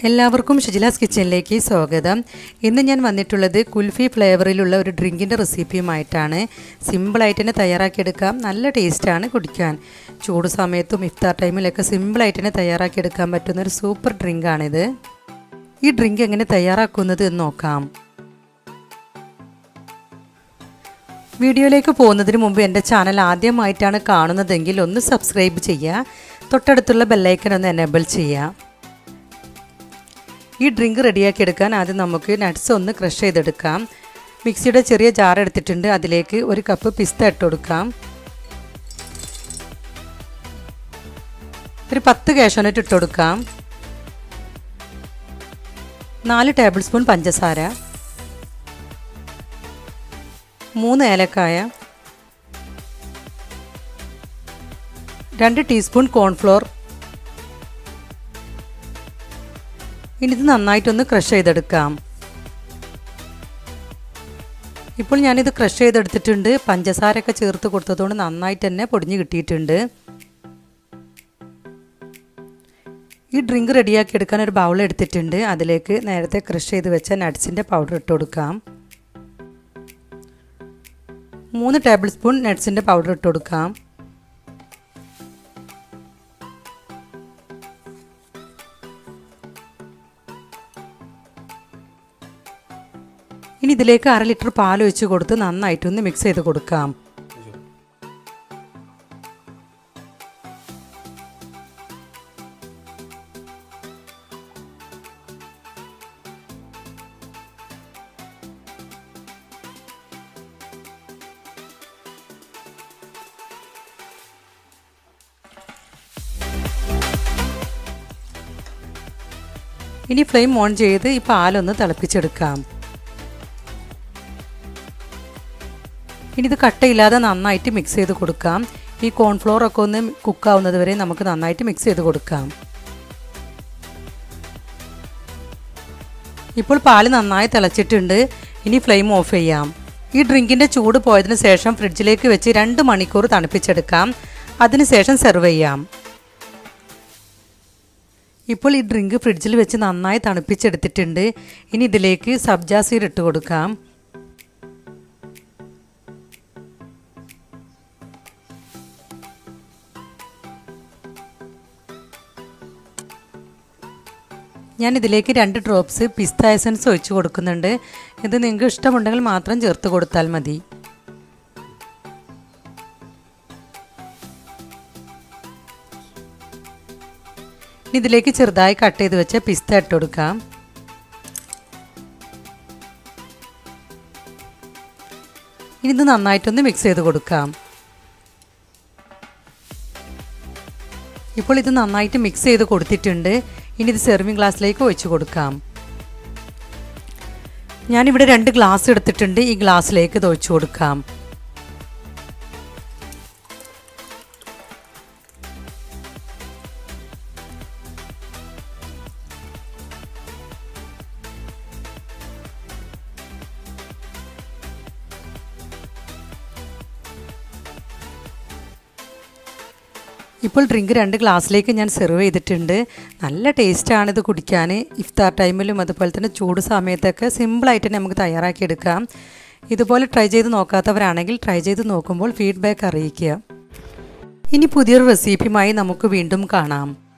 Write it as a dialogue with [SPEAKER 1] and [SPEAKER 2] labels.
[SPEAKER 1] എല്ലാവർക്കും ഷിജിലാസ് കിച്ചണിലേക്ക് സ്വാഗതം. ഇന്ന് ഞാൻ വന്നിട്ടുള്ളത് കുൽഫി ഫ്ലേവറിലുള്ള ഒരു ഡ്രിങ്കിൻ്റെ റെസിപ്പിയുമായിട്ടാണ്. സിമ്പിളായിട്ട് തന്നെ തയ്യാറാക്കിയെടുക്കാം, നല്ല ടേസ്റ്റാണ് കുടിക്കാൻ. ചൂട് സമയത്തും ഇഫ്താർ ടൈമിലൊക്കെ സിമ്പിളായിട്ട് തന്നെ തയ്യാറാക്കിയെടുക്കാൻ പറ്റുന്ന ഒരു സൂപ്പർ ഡ്രിങ്കാണിത്. ഈ ഡ്രിങ്ക് എങ്ങനെ തയ്യാറാക്കുന്നത് എന്ന് നോക്കാം. വീഡിയോയിലേക്ക് പോകുന്നതിന് മുമ്പ് എൻ്റെ ചാനൽ ആദ്യമായിട്ടാണ് കാണുന്നതെങ്കിൽ ഒന്ന് സബ്സ്ക്രൈബ് ചെയ്യുക, തൊട്ടടുത്തുള്ള ബെല്ലൈക്കൺ ഒന്ന് എനേബിൾ ചെയ്യുക. ഈ ഡ്രിങ്ക് റെഡിയാക്കി എടുക്കാൻ ആദ്യം നമുക്ക് നട്ട്സ് ഒന്ന് ക്രഷ് ചെയ്തെടുക്കാം. മിക്സിയുടെ ചെറിയ ജാർ എടുത്തിട്ടുണ്ട്, അതിലേക്ക് ഒരു കപ്പ് പിസ്ത ഇട്ട് കൊടുക്കാം. ഒരു 10 കാഷ്യൂനട്ട് ഇട്ട് കൊടുക്കാം. 4 ടേബിൾ സ്പൂൺ പഞ്ചസാര, 3 ഏലക്കായ, 2 ടീസ്പൂൺ കോൺഫ്ലോർ. ഇനി ഇത് നന്നായിട്ടൊന്ന് ക്രഷ് ചെയ്തെടുക്കാം. ഇപ്പോൾ ഞാനിത് ക്രഷ് ചെയ്തെടുത്തിട്ടുണ്ട്. പഞ്ചസാരയൊക്കെ ചേർത്ത് കൊടുത്തതുകൊണ്ട് നന്നായിട്ട് തന്നെ പൊടിഞ്ഞ് കിട്ടിയിട്ടുണ്ട്. ഈ ഡ്രിങ്ക് റെഡിയാക്കി എടുക്കാൻ ഒരു ബൗൾ എടുത്തിട്ടുണ്ട്, അതിലേക്ക് നേരത്തെ ക്രഷ് ചെയ്ത് വെച്ച നട്ട്സിൻ്റെ പൗഡർ ഇട്ട് കൊടുക്കാം. 3 ടേബിൾ സ്പൂൺ നട്ട്സിൻ്റെ പൗഡർ ഇട്ട് കൊടുക്കാം. ഇനി ഇതിലേക്ക് 1/2 ലിറ്റർ പാൽ ഒഴിച്ച് കൊടുത്ത് നന്നായിട്ടൊന്ന് മിക്സ് ചെയ്ത് കൊടുക്കാം. ഇനി ഫ്ലെയിം ഓൺ ചെയ്ത് ഈ പാലൊന്ന് തിളപ്പിച്ചെടുക്കാം. ഇനി ഇത് കട്ടയില്ലാതെ നന്നായിട്ട് മിക്സ് ചെയ്ത് കൊടുക്കാം. ഈ കോൺഫ്ലോർ ഒക്കെ ഒന്ന് കുക്കാവുന്നത് വരെ നമുക്ക് നന്നായിട്ട് മിക്സ് ചെയ്ത് കൊടുക്കാം. ഇപ്പോൾ പാല് നന്നായി തിളച്ചിട്ടുണ്ട്. ഇനി ഫ്ലെയിം ഓഫ് ചെയ്യാം. ഈ ഡ്രിങ്കിൻ്റെ ചൂട് പോയതിന് ശേഷം ഫ്രിഡ്ജിലേക്ക് വെച്ച് 2 മണിക്കൂർ തണുപ്പിച്ചെടുക്കാം. അതിനുശേഷം സെർവ് ചെയ്യാം. ഇപ്പോൾ ഈ ഡ്രിങ്ക് ഫ്രിഡ്ജിൽ വെച്ച് നന്നായി തണുപ്പിച്ചെടുത്തിട്ടുണ്ട്. ഇനി ഇതിലേക്ക് സബ്ജ സീഡ് ഇട്ട് കൊടുക്കാം. ഞാൻ ഇതിലേക്ക് 2 ഡ്രോപ്സ് പിസ്ത എസൻസ് ഒഴിച്ച് കൊടുക്കുന്നുണ്ട്. ഇത് നിങ്ങൾക്ക് ഇഷ്ടമുണ്ടെങ്കിൽ മാത്രം ചേർത്ത് കൊടുത്താൽ മതി. ഇതിലേക്ക് ചെറുതായി കട്ട് ചെയ്ത് വെച്ച പിസ്ത ഇട്ട് കൊടുക്കാം. ഇനി ഇത് നന്നായിട്ടൊന്ന് മിക്സ് ചെയ്ത് കൊടുക്കാം. ഇപ്പോൾ ഇത് നന്നായിട്ട് മിക്സ് ചെയ്ത് കൊടുത്തിട്ടുണ്ട്. ഇനി ഇത് സെർവിങ് ഗ്ലാസ്സിലേക്ക് ഒഴിച്ച് കൊടുക്കാം. ഞാനിവിടെ 2 ഗ്ലാസ് എടുത്തിട്ടുണ്ട്. ഈ ഗ്ലാസ്സിലേക്ക് ഇത് ഒഴിച്ച് കൊടുക്കാം. ഇപ്പോൾ ഡ്രിങ്ക് 2 ഗ്ലാസ്സിലേക്ക് ഞാൻ സെർവ് ചെയ്തിട്ടുണ്ട്. നല്ല ടേസ്റ്റാണ് ഇത് കുടിക്കാൻ. ഇഫ്താർ ടൈമിലും അതുപോലെ തന്നെ ചൂട് സമയത്തൊക്കെ സിമ്പിളായിട്ട് തന്നെ നമുക്ക് തയ്യാറാക്കിയെടുക്കാം. ഇതുപോലെ ട്രൈ ചെയ്ത് നോക്കാത്തവരാണെങ്കിൽ ട്രൈ ചെയ്ത് നോക്കുമ്പോൾ ഫീഡ്ബാക്ക് അറിയിക്കുക. ഇനി പുതിയൊരു റെസിപ്പിയുമായി നമുക്ക് വീണ്ടും കാണാം.